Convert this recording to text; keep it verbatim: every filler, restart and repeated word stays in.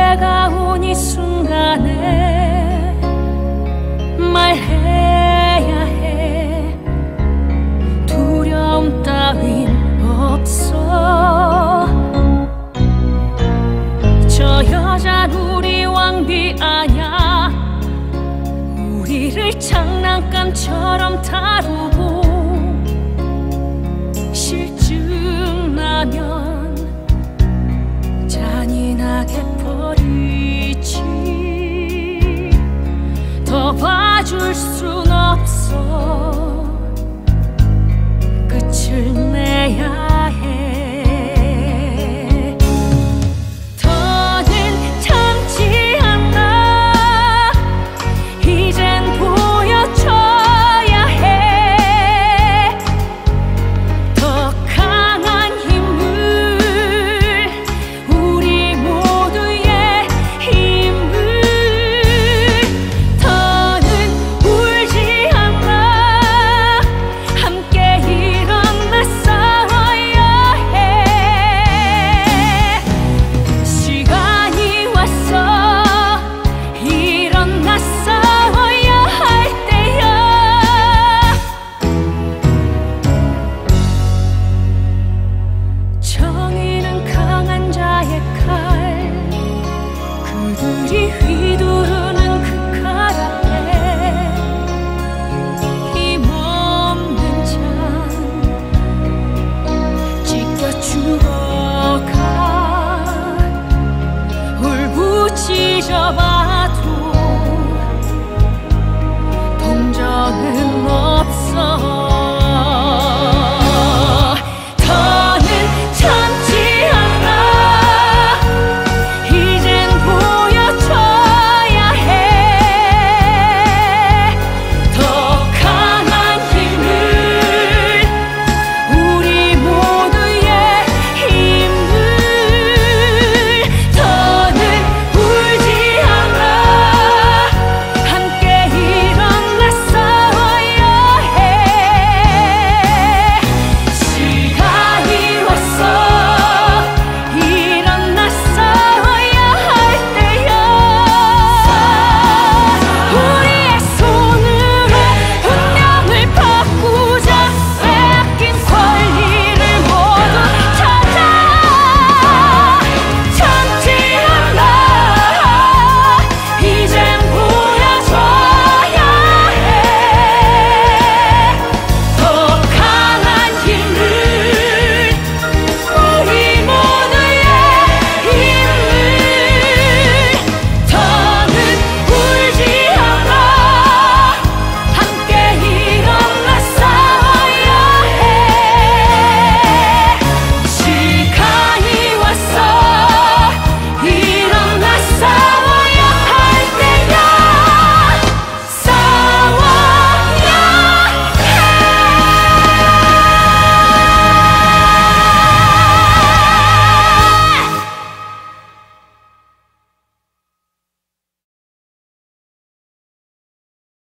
때가 온 이 순간에 말해야 해. 두려움 따윈 없어. 저 여잔 우리 왕비 아냐. 우리를 장난감처럼 다루고 실증 나면 잔인하게 버리지. 더 봐줄 순 없어. 끝을 내야 해. 더는 참지 않아. 이젠 보여줘야 해. 더 강한 힘을, 우리 모두의 힘을. 더는 울지 않아. 함께 일어나 싸워야 해. 시간이 왔어. 일어나 싸워야 할 때야. 정의는 강한 자의 칼. 그들이 휘두르는 그 칼 앞에 힘없는 자 찢겨 죽어가. 울부짖어봐.